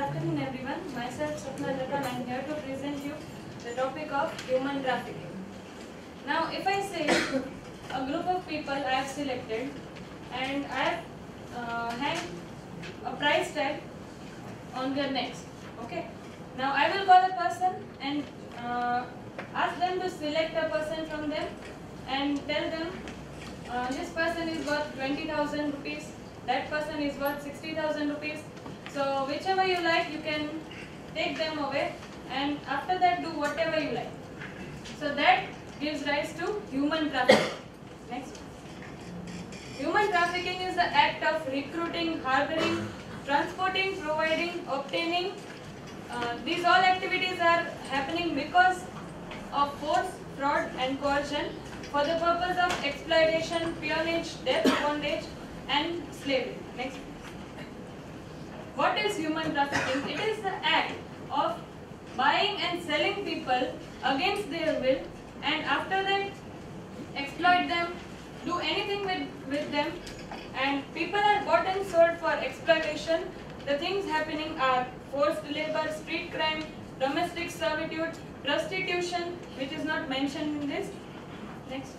afternoon everyone. Myself Sapna Lata and I am here to present you the topic of human trafficking. Now if I say a group of people I have selected and I have hanged a price tag on their necks. Okay. Now I will call a person and ask them to select a person from them and tell them this person is worth 20,000 rupees, that person is worth 60,000 rupees. So whichever you like, you can take them away and after that do whatever you like. So that gives rise to human trafficking. Next. Human trafficking is the act of recruiting, harboring, transporting, providing, obtaining. These all activities are happening because of force, fraud and coercion for the purpose of exploitation, peonage, death, bondage and slavery. Next. What is human trafficking? It is the act of buying and selling people against their will and after that exploit them, do anything with them, and people are bought and sold for exploitation. The things happening are forced labor, street crime, domestic servitude, prostitution, which is not mentioned in this. Next.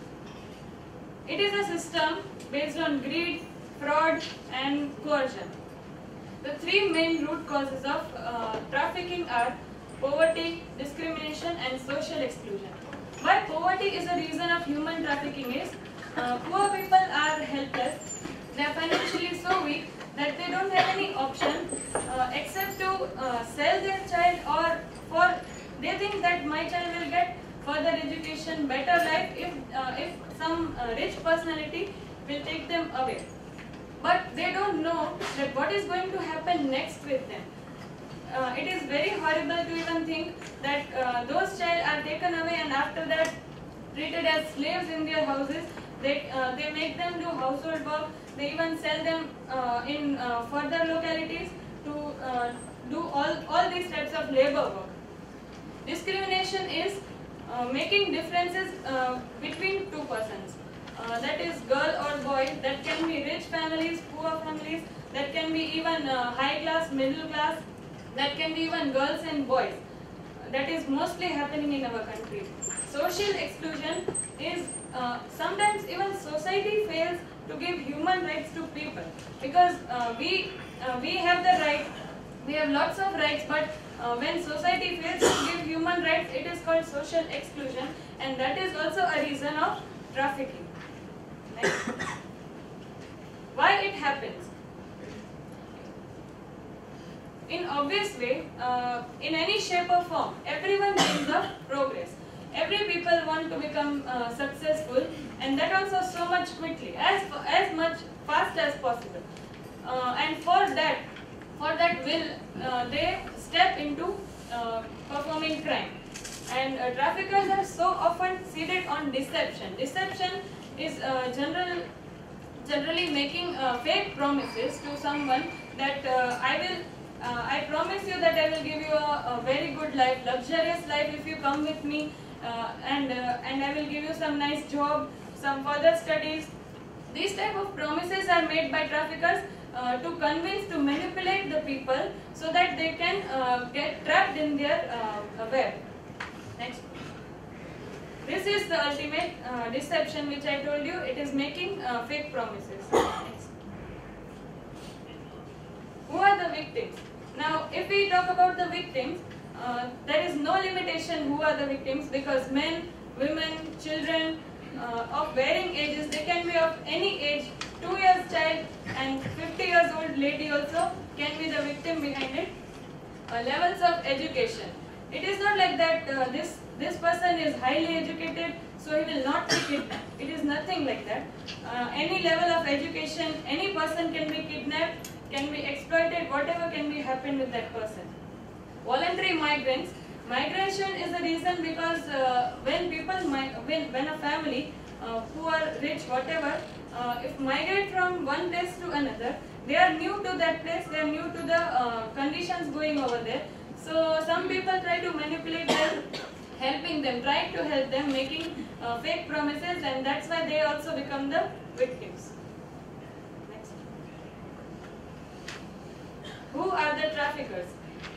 It is a system based on greed, fraud and coercion. The three main root causes of trafficking are poverty, discrimination and social exclusion. Why poverty is a reason of human trafficking is poor people are helpless. They are financially so weak that they don't have any option except to sell their child, or they think that my child will get further education, better life if some rich personality will take them away. But they don't know that what is going to happen next with them. It is very horrible to even think that those children are taken away and after that treated as slaves in their houses. They make them do household work. They even sell them in further localities to do all these types of labor work. Discrimination is making differences between two persons. That is girl or boy, that can be rich families, poor families, that can be even high class, middle class, that can be even girls and boys. That is mostly happening in our country. Social exclusion is sometimes even society fails to give human rights to people because we have the right, we have lots of rights, but when society fails to give human rights, it is called social exclusion, and that is also a reason of trafficking. Next. Why it happens? In obvious way, in any shape or form, everyone dreams of progress. Every people want to become successful, and that also so much quickly, as much fast as possible. And for that will they step into performing crime. And traffickers are so often seated on deception. Deception is generally making fake promises to someone that I promise you that I will give you a very good life, luxurious life if you come with me, and I will give you some nice job, some further studies. These type of promises are made by traffickers to convince, to manipulate the people so that they can get trapped in their web. Next. This is the ultimate deception which I told you. It is making fake promises. Next. Who are the victims? Now, if we talk about the victims, there is no limitation who are the victims because men, women, children of varying ages, they can be of any age, 2 years child and 50 years old lady also can be the victim behind it. Levels of education. It is not like that this person is highly educated, so he will not be kidnapped. It is nothing like that. Any level of education, any person can be kidnapped, can be exploited, whatever can be happen with that person. Voluntary migrants. Migration is the reason because when a family, poor, rich, whatever, if migrate from one place to another, they are new to that place, they are new to the conditions going over there. So some people try to manipulate them, helping them, trying to help them, making fake promises, and that's why they also become the victims. Next. Who are the traffickers?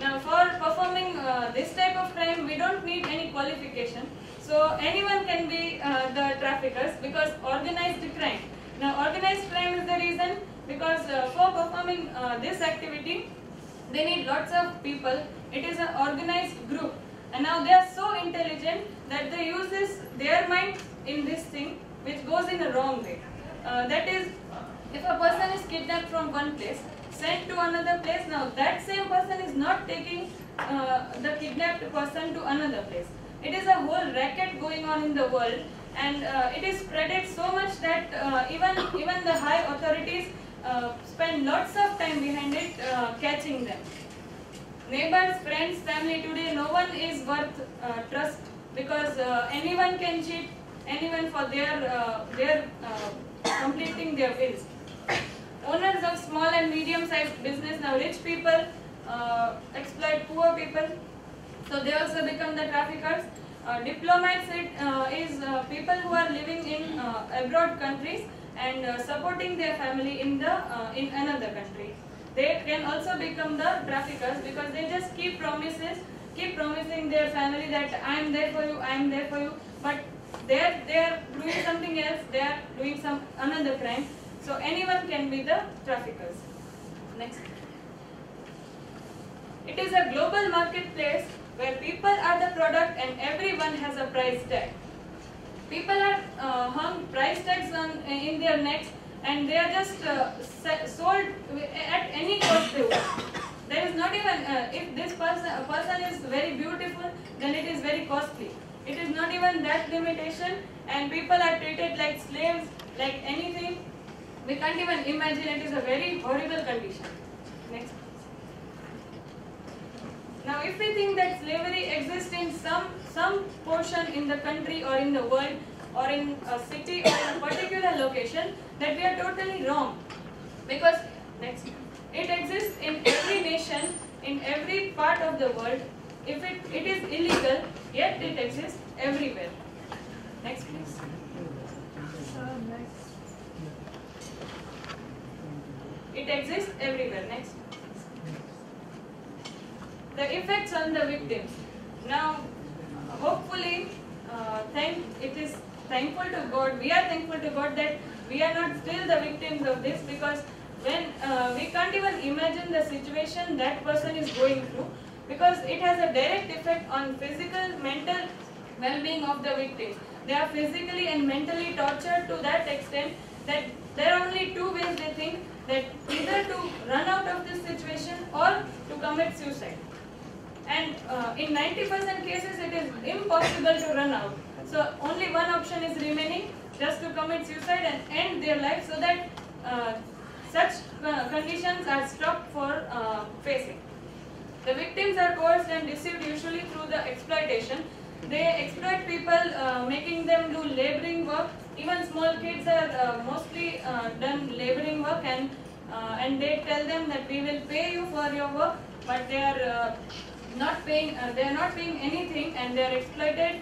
Now for performing this type of crime, we don't need any qualification. So anyone can be the traffickers because organized crime. Now organized crime is the reason because for performing this activity, they need lots of people. It is an organized group, and now they are so intelligent that they use their mind in this thing, which goes in a wrong way. That is, if a person is kidnapped from one place, sent to another place, now that same person is not taking the kidnapped person to another place. It is a whole racket going on in the world, and it is spreaded so much that even the high authorities spend lots of time behind it, catching them. Neighbors, friends, family, today no one is worth trust because anyone can cheat anyone for their completing their bills. Owners of small and medium-sized business, now rich people exploit poor people, so they also become the traffickers. Diplomats is people who are living in abroad countries and supporting their family in another country. They can also become the traffickers because they just keep promising their family that I am there for you, I am there for you, but they are doing something else, they are doing another crime. So anyone can be the traffickers. Next. It is a global marketplace where people are the product and everyone has a price tag. People are hung price tags in their necks, and they are just sold at any cost they want. There is not even, if this person is very beautiful, then it is very costly. It is not even that limitation, and people are treated like slaves, like anything. We can't even imagine. It is a very horrible condition. Next. Now if we think that slavery exists in some portion in the country or in the world or in a city or in a particular location, that we are totally wrong. Because next, it exists in every nation, in every part of the world. If it is illegal, yet it exists everywhere. Next please. It exists everywhere. Next. The effects on the victims. Now, hopefully, it is thankful to God. We are thankful to God that we are not still the victims of this, because when we can't even imagine the situation that person is going through, because it has a direct effect on physical, mental well-being of the victims. They are physically and mentally tortured to that extent that there are only two ways they think, that either to run out of this situation or to commit suicide. And in 90% cases it is impossible to run out. So only one option is remaining, just to commit suicide and end their life, so that such conditions are stopped for facing. The victims are coerced and deceived usually through the exploitation. They exploit people, making them do laboring work. Even small kids are mostly done laboring work, and they tell them that we will pay you for your work, but they are not paying. They are not paying anything, and they are exploited,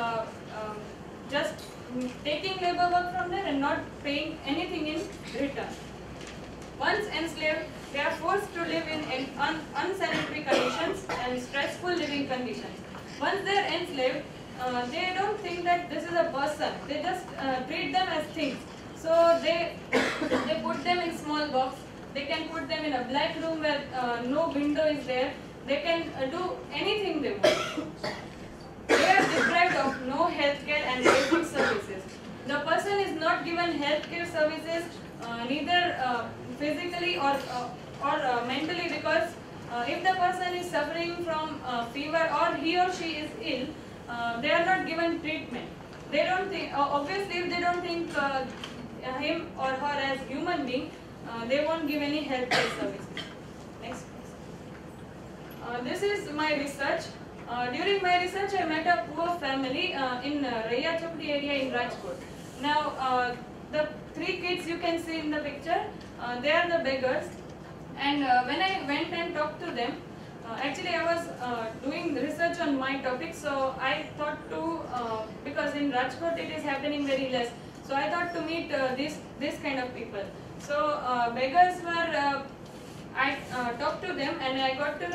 just taking labor work from there and not paying anything in return. Once enslaved, they are forced to live in unsanitary conditions and stressful living conditions. Once they are enslaved, they don't think that this is a person. They just treat them as things. So they put them in small box. They can put them in a black room where no window is there. They can do anything they want. They are deprived of no healthcare and basic services. The person is not given healthcare services, neither physically or mentally, because if the person is suffering from fever or he or she is ill, they are not given treatment. They don't think, obviously if they don't think him or her as human being, they won't give any healthcare services. Next please. This is my research. During my research, I met a poor family in Raya Chapdi area in Rajkot. Now, the three kids you can see in the picture, they are the beggars. And when I went and talked to them, actually I was doing research on my topic, so I thought to, because in Rajkot it is happening very less, so I thought to meet this kind of people. So beggars were, I talked to them and I got to know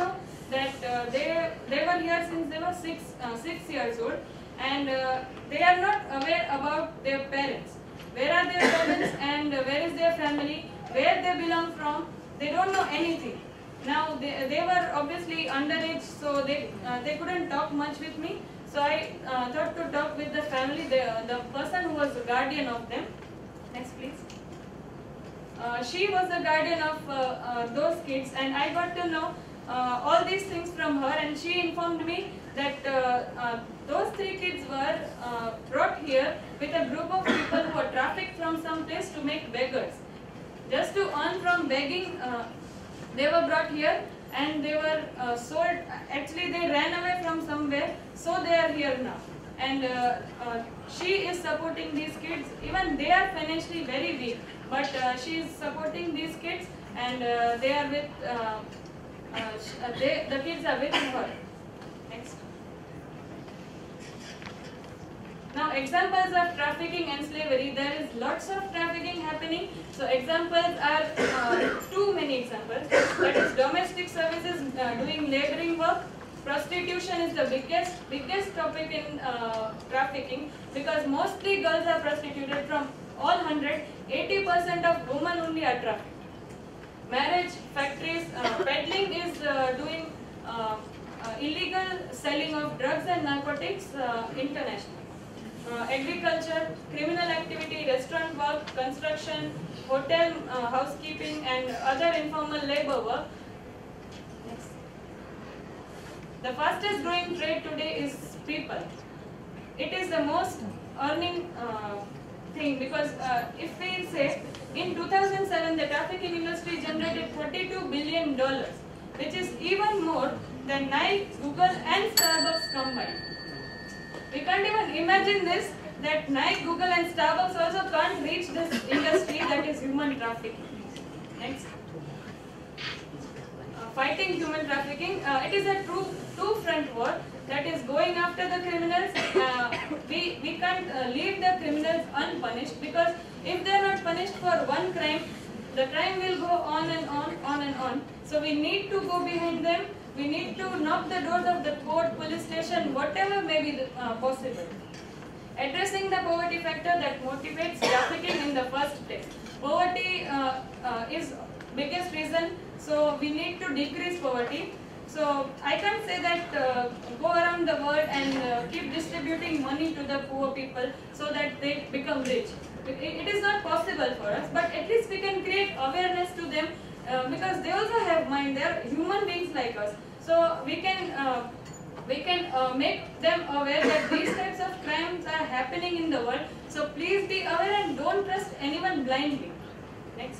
that they were here since they were 6 years old, and they are not aware about their parents. Where are their parents and where is their family, where they belong from? They don't know anything. Now they were obviously underage, so they couldn't talk much with me. So I thought to talk with the family, the person who was the guardian of them. Next, please. She was the guardian of those kids, and I got to know all these things from her, and she informed me that those 3 kids were brought here with a group of people who were trafficked from some place to make beggars. Just to earn from begging, they were brought here and they were sold. Actually, they ran away from somewhere, so they are here now. And she is supporting these kids. Even they are financially very weak, but she is supporting these kids, and they are with the kids are with her. Next. Now, examples of trafficking and slavery. There is lots of trafficking happening. So examples are too many examples. That is domestic services, doing laboring work. Prostitution is the biggest topic in trafficking, because mostly girls are prostituted. From all 100, 80% of women only are trafficked. Marriage, factories, peddling is doing illegal selling of drugs and narcotics internationally. Agriculture, criminal activity, restaurant work, construction, hotel, housekeeping, and other informal labor work. Next. The fastest growing trade today is people. It is the most earning thing, because if we say in 2007 the trafficking industry generated $32 billion, which is even more than Nike, Google, and Starbucks combined. We can't even imagine this, that Nike, Google, and Starbucks also can't reach this industry, that is human trafficking. Next. Fighting human trafficking. It is a two-front war, that is going after the criminals. We can't leave the criminals unpunished, because if they are not punished for one crime, the crime will go on and on and on. So we need to go behind them. We need to knock the doors of the court, police station, whatever may be possible. Addressing the poverty factor that motivates trafficking in the first place. Poverty is biggest reason, so we need to decrease poverty. So I can't say that go around the world and keep distributing money to the poor people so that they become rich. It is not possible for us, but at least we can create awareness to them, because they also have mind. They are human beings like us. So we can make them aware that these types of crimes are happening in the world. So please be aware and don't trust anyone blindly. Next.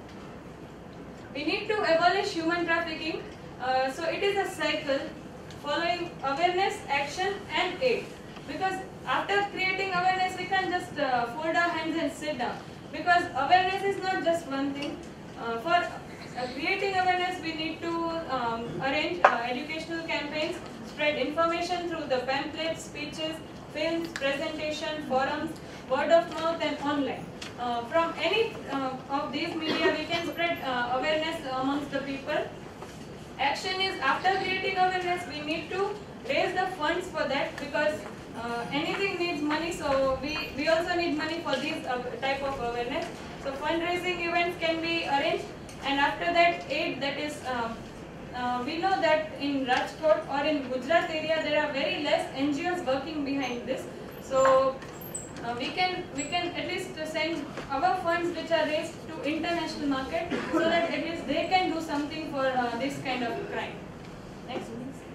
We need to abolish human trafficking. So it is a cycle following awareness, action, and aid. Because after creating awareness, we can't just fold our hands and sit down. Because awareness is not just one thing. For creating awareness, we need to arrange educational campaigns, spread information through the pamphlets, speeches, films, presentation, forums, word of mouth, and online. From any of these media, we can spread awareness amongst the people. Action is, after creating awareness, we need to raise the funds for that, because anything needs money, so we also need money for this type of awareness. So fundraising events can be arranged, and after that aid, that is, we know that in Rajkot or in Gujarat area there are very less NGOs working behind this. So we can at least send our funds which are raised to international market, so that at least they can do something for this kind of crime. Next.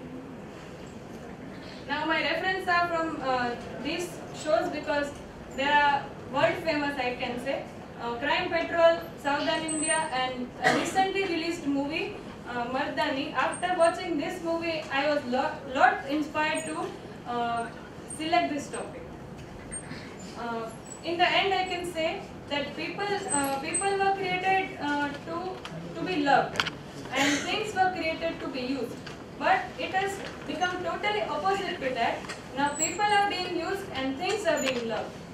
Now my references are from these shows, because they are world famous, I can say. Crime Patrol, Southern India, and a recently released movie, Mardani. After watching this movie, I was lot inspired to select this topic. In the end, I can say that people were created to be loved, and things were created to be used. But it has become totally opposite to that. Now people are being used and things are being loved.